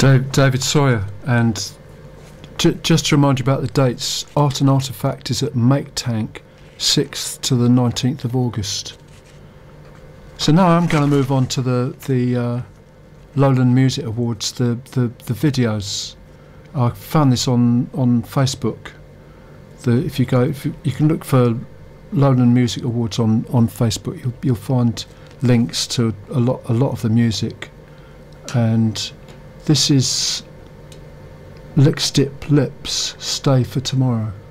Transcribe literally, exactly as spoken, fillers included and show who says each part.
Speaker 1: Dave, David Sawyer, and j just to remind you about the dates, Art and Artifact is at Make Tank, sixth to the nineteenth of August. So now I'm going to move on to the the uh, Lowland Music Awards, the, the the videos. I found this on on Facebook. The if you go, if you, you can look for Lowland Music Awards on on Facebook, you'll you'll find links to a lot a lot of the music, and this is Lick Stip Lips, Stay for Tomorrow.